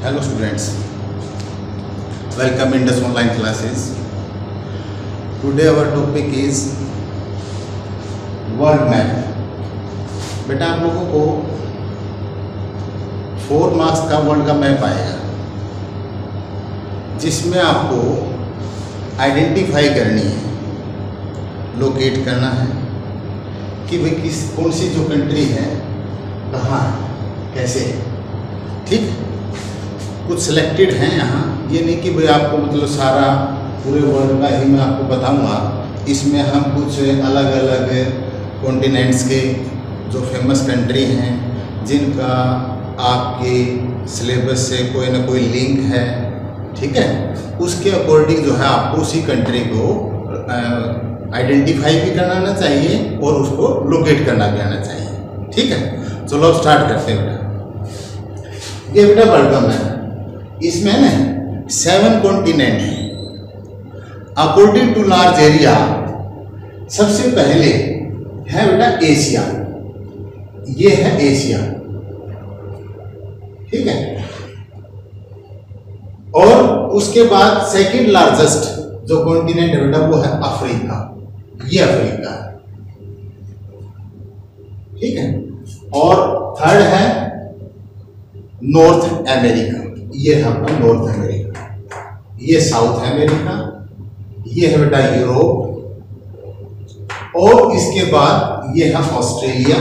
Hello students, welcome in this online classes. Today our topic is world map. बेटा आप लोगों को 4 marks का वर्ल्ड का मैप आएगा, जिसमें आपको आइडेंटिफाई करनी है, लोकेट करना है कि भाई कौन सी जो कंट्री है कहाँ है, कैसे है। ठीक, कुछ सिलेक्टेड हैं यहाँ, ये नहीं कि भाई आपको मतलब सारा पूरे वर्ल्ड का ही मैं आपको बताऊँगा। इसमें हम कुछ अलग अलग कॉन्टिनेंट्स के जो फेमस कंट्री हैं, जिनका आपके सिलेबस से कोई ना कोई लिंक है, ठीक है, उसके अकॉर्डिंग जो है आपको उसी कंट्री को आइडेंटिफाई भी करना आना चाहिए और उसको लोकेट करना भी आना चाहिए। ठीक है, चलो अब स्टार्ट करते हैं बेटा। ये बेटा वर्ल्ड का मैप, इसमें ना 7 कॉन्टिनेंट है अकॉर्डिंग टू लार्ज एरिया। सबसे पहले है बेटा एशिया, ये है एशिया, ठीक है। और उसके बाद सेकंड लार्जेस्ट जो कॉन्टिनेंट है बेटा वो है अफ्रीका, ये अफ्रीका है, ठीक है। और थर्ड है नॉर्थ अमेरिका, ये है अपना नॉर्थ अमेरिका। ये साउथ अमेरिका, ये है बेटा यूरोप। और इसके बाद ये है ऑस्ट्रेलिया,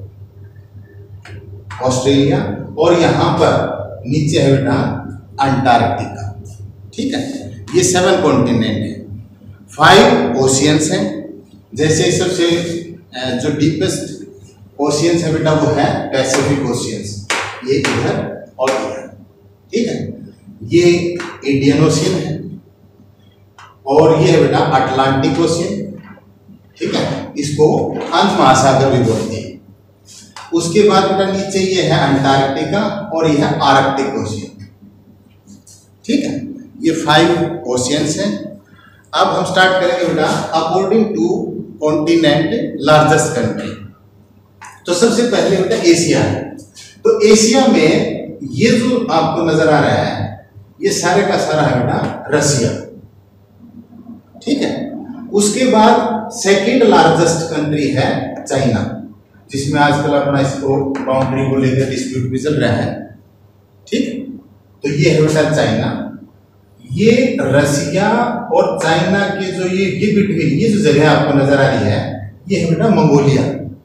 ऑस्ट्रेलिया। और यहां पर नीचे है बेटा अंटार्कटिका, ठीक है। ये 7 कॉन्टिनेंट है। 5 ओशियंस हैं, जैसे सबसे जो डीपेस्ट ओशियंस है बेटा वो है पैसिफिक ओशियंस, ये इधर और इधर, ठीक है। ये इंडियन ओशियन है और ये है बेटा अटलांटिक ओशियन, ठीक है। इसको अंत महासागर भी बोलते हैं। उसके बाद बेटा नीचे ये है अंटार्कटिका और ये है आर्कटिक ओशियन, ठीक है। ये 5 ओशियंस हैं। अब हम स्टार्ट करेंगे बेटा according to continent largest country. तो सबसे पहले बेटा एशिया है। तो एशिया में ये जो आपको नजर आ रहा है ये सारे का सारा है बेटा रसिया, ठीक है। उसके बाद सेकंड लार्जेस्ट कंट्री है चाइना, जिसमें आजकल अपना इसको बाउंड्री को लेकर डिस्प्यूट भी चल रहा है, ठीक। तो ये है बेटा चाइना। ये रसिया और चाइना के जो ये बिटवीन ये जो जगह आपको नजर आ रही है ये है बेटा मंगोलिया।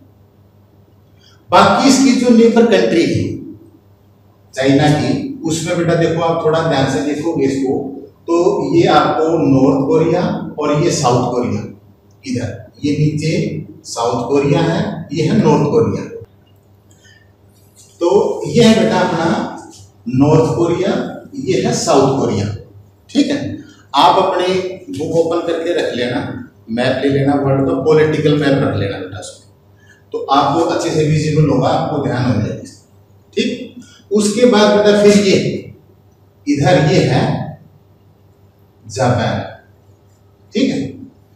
बाकी इसकी जो नेबर कंट्री है चाइना की, उसमें बेटा देखो आप थोड़ा ध्यान से देखोगे इसको, तो ये आपको नॉर्थ कोरिया और ये साउथ कोरिया, इधर ये नीचे साउथ कोरिया है, ये है नॉर्थ कोरिया। तो ये है बेटा अपना नॉर्थ कोरिया, ये है साउथ कोरिया, ठीक है। आप अपने बुक ओपन करके रख लेना, मैप ले लेना, वर्ल्ड का पॉलिटिकल मैप रख लेना बेटा उसमें, तो आपको अच्छे से विजिबल होगा, आपको ध्यान हो जाएगा, ठीक। उसके बाद बेटा फिर ये इधर ये है जापान, ठीक है।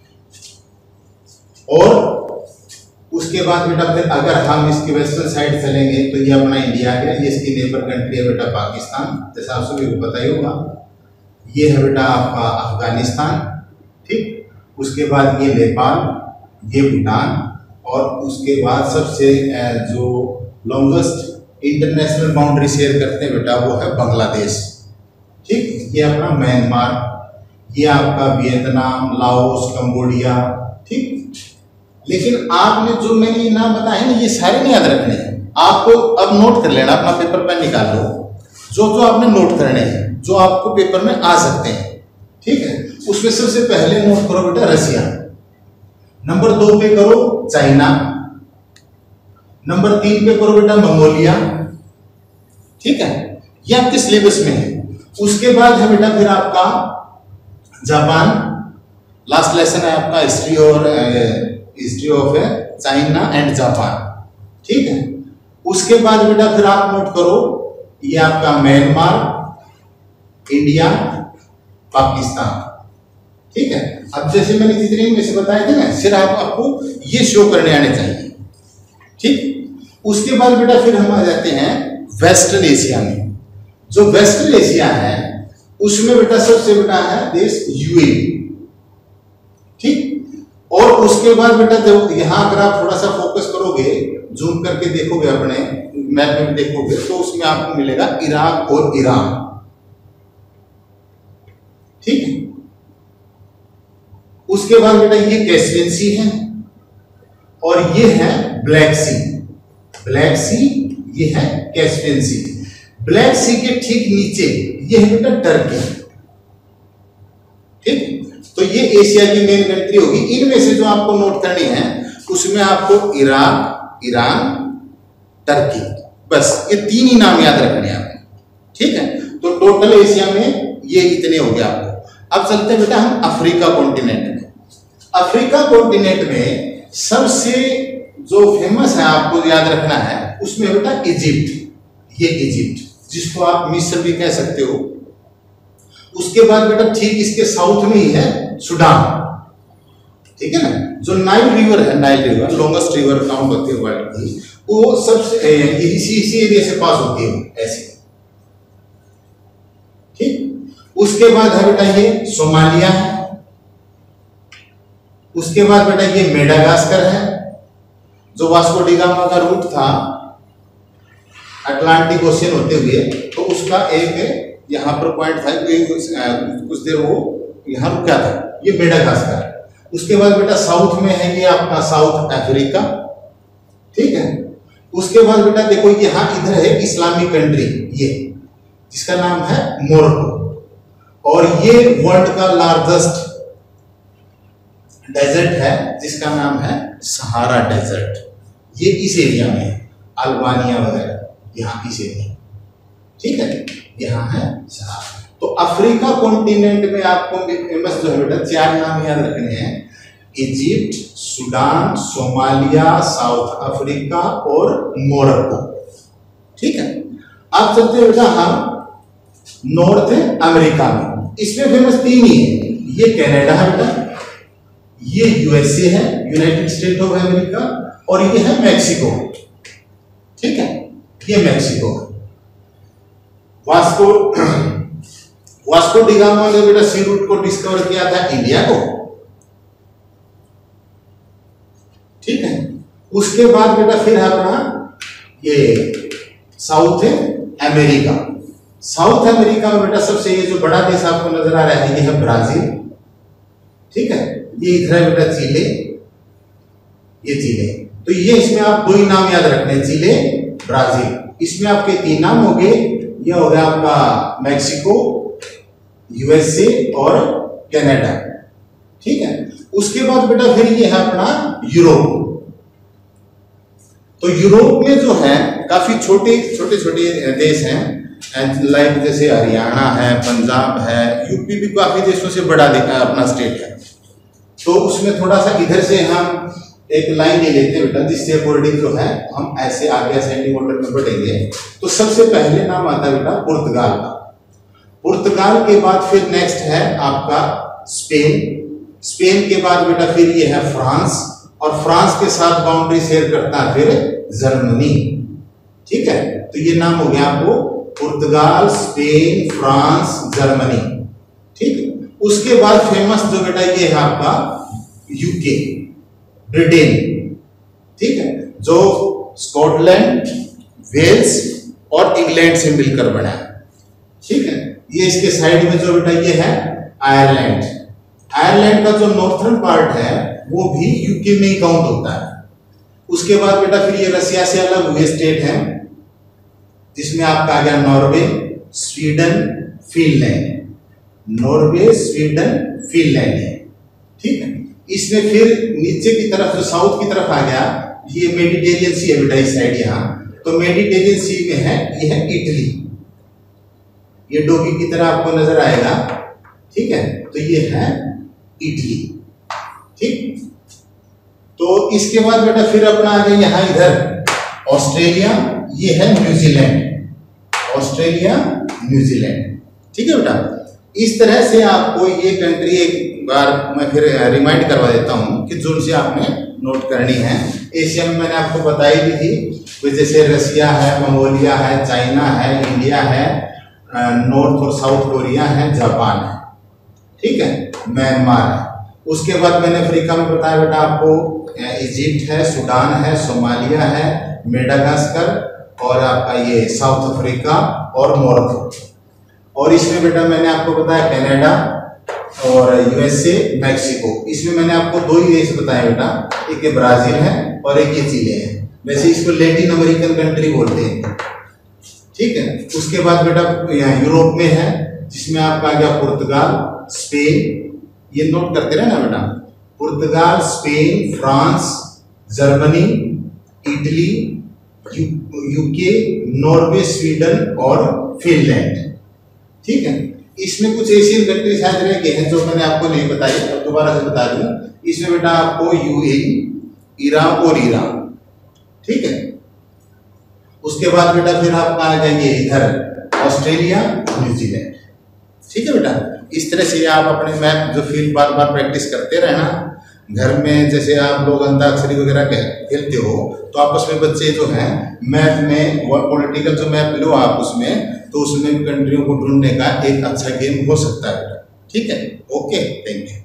और उसके बाद बेटा फिर अगर हम इसके वेस्टर्न साइड चलेंगे तो ये अपना इंडिया है, ये इसकी नेबर कंट्री है बेटा पाकिस्तान, जैसा आप सभी को पता ही होगा। ये है बेटा आपका अफगानिस्तान, ठीक। उसके बाद ये नेपाल, ये भूटान। और उसके बाद सबसे जो लॉन्गेस्ट इंटरनेशनल बाउंड्री शेयर करते हैं बेटा वो है बांग्लादेश, ठीक। ये अपना म्यांमार, ये आपका वियतनाम, लाओस, कंबोडिया, ठीक। लेकिन आपने जो मैंने ये नाम बताए ना ये सारे नहीं याद रखने हैं, आपको अब नोट कर लेना, अपना पेपर पेन निकाल लो, जो आपने नोट करने हैं, जो आपको पेपर में आ सकते हैं, ठीक है। उसमें सबसे पहले नोट करो बेटा रसिया, नंबर 2 पे करो चाइना, नंबर 3 पे करो बेटा मंगोलिया, ठीक है। ये आपके सिलेबस में है। उसके बाद है बेटा फिर आपका जापान, लास्ट लेसन है आपका history of China and Japan, ठीक है। उसके बाद बेटा फिर आप नोट करो ये आपका म्यांमार, इंडिया, पाकिस्तान, ठीक है। अब जैसे मैंने जितने में से बताए थे ना, सिर्फ आपको ये शो करने आने चाहिए, ठीक। उसके बाद बेटा फिर हम आ जाते हैं वेस्टर्न एशिया में। जो वेस्टर्न एशिया है उसमें बेटा सबसे बड़ा है देश यूएई, ठीक। और उसके बाद बेटा जब यहां अगर आप थोड़ा सा फोकस करोगे, जूम करके देखोगे, अपने मैप में देखोगे, तो उसमें आपको मिलेगा इराक और ईरान, ठीक है। उसके बाद बेटा ये कैस्पियन सी है और ये है ब्लैक सी, ब्लैक सी, ये है कैस्पियन सी। ब्लैक सी के ठीक नीचे ये है बेटा टर्की, ठीक। तो ये एशिया की मेन कंट्री होगी। इनमें से जो आपको नोट करनी है उसमें आपको इराक, ईरान, टर्की, बस ये तीन ही नाम याद रखने हैं आपको, ठीक है। तो टोटल एशिया में ये इतने हो गए आपको। अब चलते हैं बेटा हम अफ्रीका कॉन्टिनेंट में। अफ्रीका कॉन्टिनेंट में सबसे जो फेमस है आपको याद रखना है उसमें बेटा इजिप्ट, ये इजिप्ट जिसको आप मिस्र भी कह सकते हो। उसके बाद बेटा ठीक इसके साउथ में ही है सूडान, ठीक है ना। जो नाइल रिवर है, Nile river longest river count होती है वर्ल्ड की, वो सबसे इसी एरिया से पास होती है ऐसे, ठीक। उसके बाद है बेटा ये सोमालिया है। उसके बाद बेटा ये मेडागास्कर है, जो वास्को डी गामा का रूट था अटलांटिक ओशियन होते हुए, तो उसका एक यहाँ पर पॉइंट था, कुछ देर वो यहाँ रुका था, ये मेडागास्कर। उसके बाद बेटा साउथ में है ये आपका साउथ अफ्रीका, ठीक है। उसके बाद बेटा देखो यहाँ इधर है इस्लामिक कंट्री, ये जिसका नाम है मोरक्को, और ये वर्ल्ड का लार्जेस्ट डेजर्ट है जिसका नाम है सहारा डेजर्ट, ये इस एरिया में है, अल्बानिया वगैरह यहाँ इस एरिया, ठीक है, यहाँ है सहारा। तो अफ्रीका कॉन्टिनेंट में आपको फेमस जो है बेटा चार नाम याद रखने हैं, Egypt, Sudan, Somalia, South Africa और मोरक्को, ठीक है। अब चलते हैं बेटा हम नॉर्थ अमेरिका में। इसमें फेमस तीन ही है, ये कनाडा है बेटा, ये यूएसए है, यूनाइटेड स्टेट ऑफ अमेरिका, और ये है मैक्सिको, ठीक है, ये मैक्सिको है। वास्को डी गामा ने बेटा सी रूट को डिस्कवर किया था इंडिया को, ठीक है। उसके बाद बेटा फिर है अपना ये साउथ अमेरिका। साउथ अमेरिका में बेटा सबसे ये जो बड़ा देश आपको नजर आ रहा है ये है ब्राजील, ठीक है। ये इधर है बेटा चिले, ये चिले। तो ये इसमें आप दो ही नाम याद रखने हैं, चिले, ब्राजील। इसमें आपके तीन नाम हो गए, ये हो गया आपका मैक्सिको, यूएसए और कनाडा, ठीक है। उसके बाद बेटा फिर ये है अपना यूरोप। तो यूरोप में जो है काफी छोटे छोटे देश हैं, लाइक जैसे हरियाणा है, पंजाब है, यूपी भी काफी देशों से बड़ा अपना स्टेट है। तो उसमें थोड़ा सा इधर से हम एक लाइन ले लेते हैं बेटा, जिससे अकॉर्डिंग जो है हम ऐसे आगे असेंडिंग ऑर्डर में बढ़ेंगे। तो सबसे पहले नाम आता है बेटा पुर्तगाल का। पुर्तगाल के बाद फिर नेक्स्ट है आपका स्पेन, स्पेन के बाद बेटा फिर ये है फ्रांस, और फ्रांस के साथ बाउंड्री शेयर करता है फिर जर्मनी, ठीक है। तो ये नाम हो गया आपको पुर्तगाल, स्पेन, फ्रांस, जर्मनी, ठीक है। उसके बाद फेमस जो बेटा ये है आपका यूके, ब्रिटेन, ठीक है, जो स्कॉटलैंड, वेल्स और इंग्लैंड से मिलकर बना है, ठीक है। ये इसके साइड में जो बेटा ये है आयरलैंड, आयरलैंड का जो नॉर्थर्न पार्ट है वो भी यूके में ही काउंट होता है। उसके बाद बेटा फिर ये रसिया से अलग हुए स्टेट हैं, जिसमें आपका आ गया Norway, Sweden, Finland, Norway, Sweden, Finland है, ठीक है। इसमें फिर नीचे की तरफ जो साउथ की तरफ आ गया, ये मेडिटेरियन सी है बेटा इस साइड यहाँ, तो मेडिटेरियन सी में है ये है इटली, ये डोगी की तरह आपको नजर आएगा, ठीक है। तो ये है इटली, ठीक। तो इसके बाद बेटा फिर अपना आ गया यहाँ इधर ऑस्ट्रेलिया, ये है न्यूजीलैंड, ऑस्ट्रेलिया, न्यूजीलैंड, ठीक है बेटा। इस तरह से आपको ये कंट्री एक बार मैं फिर रिमाइंड करवा देता हूँ कि जो से आपने नोट करनी है। एशिया में मैंने आपको बताई भी थी, जैसे रसिया है, मंगोलिया है, चाइना है, इंडिया है, नॉर्थ और साउथ कोरिया है, जापान है, ठीक है, म्यांमार है। उसके बाद मैंने अफ्रीका में बताया बेटा आपको इजिप्ट है, सूडान है, सोमालिया है, मेडागास्कर और आपका ये साउथ अफ्रीका और मोरक्को। और इसमें बेटा मैंने आपको बताया कनाडा और यूएसए, मैक्सिको। इसमें मैंने आपको दो ही देश बताए बेटा, एक ये ब्राजील है और एक ये चिली है। वैसे इसको लैटिन अमेरिकन कंट्री बोलते हैं, ठीक है। उसके बाद बेटा यहाँ यूरोप में है, जिसमें आपका आ गया पुर्तगाल, स्पेन, ये नोट करते रहे ना बेटा, Portugal, Spain, France, Germany, Italy, UK, Norway, Sweden और फिनलैंड, ठीक है। इसमें कुछ एशियन कंट्री शायद रह गए हैं जो मैंने आपको नहीं बताई, अब दोबारा से बता दूं। इसमें बेटा आपको यूएई, ईरान और ईरान, ठीक है। उसके बाद बेटा फिर आपका आ जाएंगे इधर ऑस्ट्रेलिया, न्यूजीलैंड, ठीक है बेटा। इस तरह से आप अपने मैप जो फील्ड बार बार प्रैक्टिस करते रहना। घर में जैसे आप लोग अंताक्षरी वगैरह खेलते हो तो आपस में बच्चे जो हैं मैप में पॉलिटिकल जो मैप लो आप उसमें, तो उसमें कंट्रियों को ढूंढने का एक अच्छा गेम हो सकता है, ठीक है। Okay, thank you.